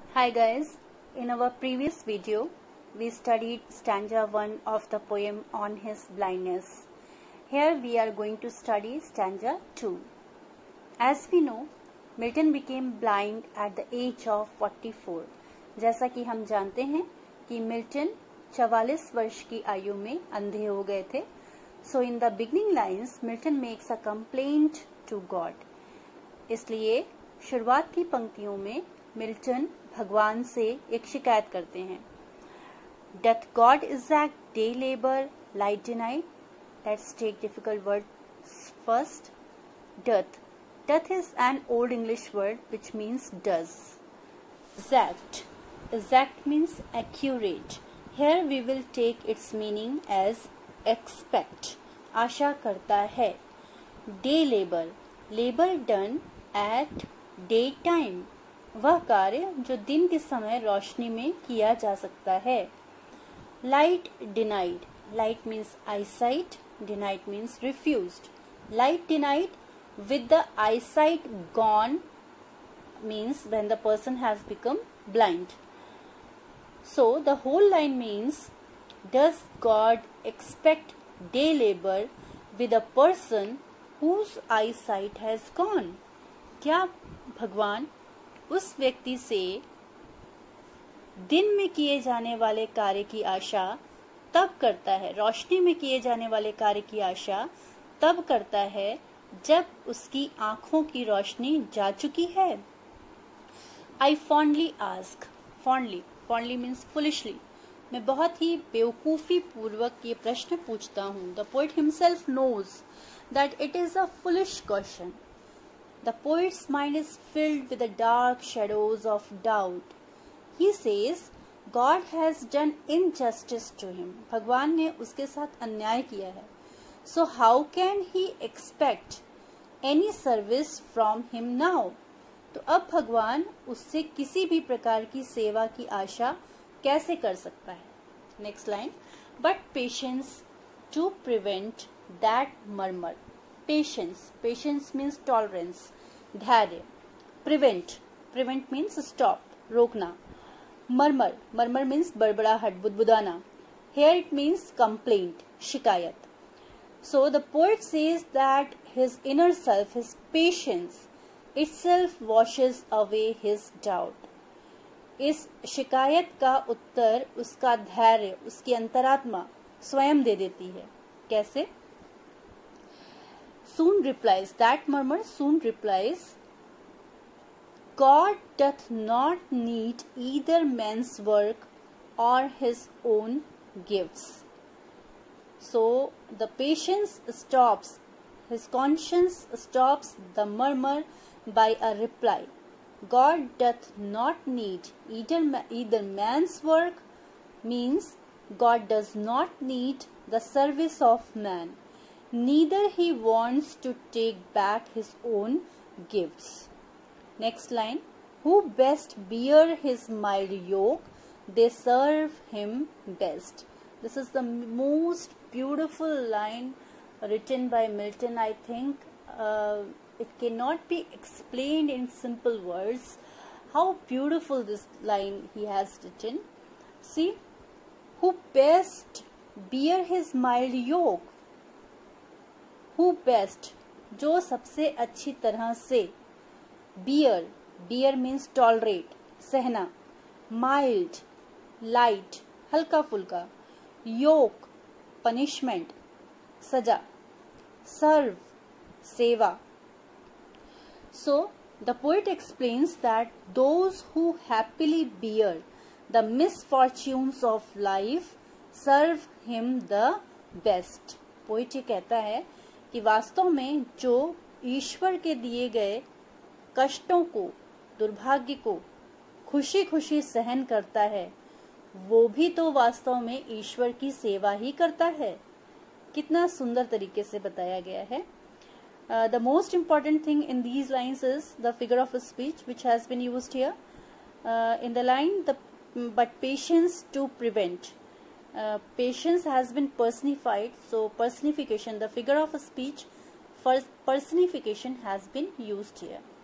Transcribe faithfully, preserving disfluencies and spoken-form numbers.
Hi guys, in our previous video we studied stanza one of the poem On His Blindness. Here we are going to study stanza two. As we know, Milton became blind at the age of forty-four. जैसा कि हम जानते हैं कि Milton चवालीस वर्ष की आयु में अंधे हो गए थे. So in the beginning lines, Milton makes a complaint to God. इसलिए शुरुआत की पंक्तियों में मिल्टन भगवान से एक शिकायत करते हैं. Doth God exact day labor, light denied? Let's take difficult words first. Doth. Doth is an old English word which means does. Exact. Exact means accurate. Here we will take its meaning as expect. आशा करता है. Day labor. Labor done at day time. वह कार्य जो दिन के समय रोशनी में किया जा सकता है. Light denied. Light means eyesight. Denied means refused. Light denied with the eyesight gone means when the person has become blind. So the whole line means, does God expect day labor with a person whose eyesight has gone? क्या भगवान उस व्यक्ति से दिन में किए जाने वाले कार्य की आशा तब करता है, रोशनी में किए जाने वाले कार्य की आशा तब करता है जब उसकी आंखों की रोशनी जा चुकी है. I fondly ask. Fondly. Fondly means foolishly. मैं बहुत ही बेवकूफी पूर्वक ये प्रश्न पूछता हूँ. The poet himself knows that it is a foolish question. The poet's mind is filled with the dark shadows of doubt. He says, God has done injustice to him. भगवान ने उसके साथ अन्याय किया है. So how can he expect any service from him now? तो अब भगवान उससे किसी भी प्रकार की सेवा की आशा कैसे कर सकता है? Next line. But patience to prevent that murmur. Patience. Patience means tolerance. धैर्य. Prevent. Prevent means stop. रोकना. Murmur. Murmur means बड़बड़ाहट, बुदबुदाना. Here it means complaint, शिकायत. So the poet says that his inner self, his patience itself washes away his doubt. इस शिकायत का उत्तर उसका धैर्य, उसकी अंतरात्मा स्वयं दे देती है. कैसे? Soon replies, that murmur soon replies, God doth not need either man's work or his own gifts. So the patience stops, his conscience stops the murmur by a reply. God doth not need either, either man's work means God does not need the service of man. Neither he wants to take back his own gifts. Next line. Who best bear his mild yoke, they serve him best. This is the most beautiful line written by Milton, I think. Uh, it cannot be explained in simple words how beautiful this line he has written. See, who best bear his mild yoke. Who best, जो सबसे अच्छी तरह से. Bear, bear means tolerate, सहना. Mild, light, हल्का फुल्का. Yoke, punishment, सजा. Serve, सेवा. So the poet explains that those who happily bear the misfortunes of life serve him the best. Poet ये कहता है कि वास्तव में जो ईश्वर के दिए गए कष्टों को, दुर्भाग्य को खुशी खुशी सहन करता है, वो भी तो वास्तव में ईश्वर की सेवा ही करता है. कितना सुंदर तरीके से बताया गया है. The most important thing in these lines is the figure of speech which has been used here. Uh, in the line, the but patience to prevent. Uh, patience has been personified, so personification, the figure of a speech, first personification has been used here.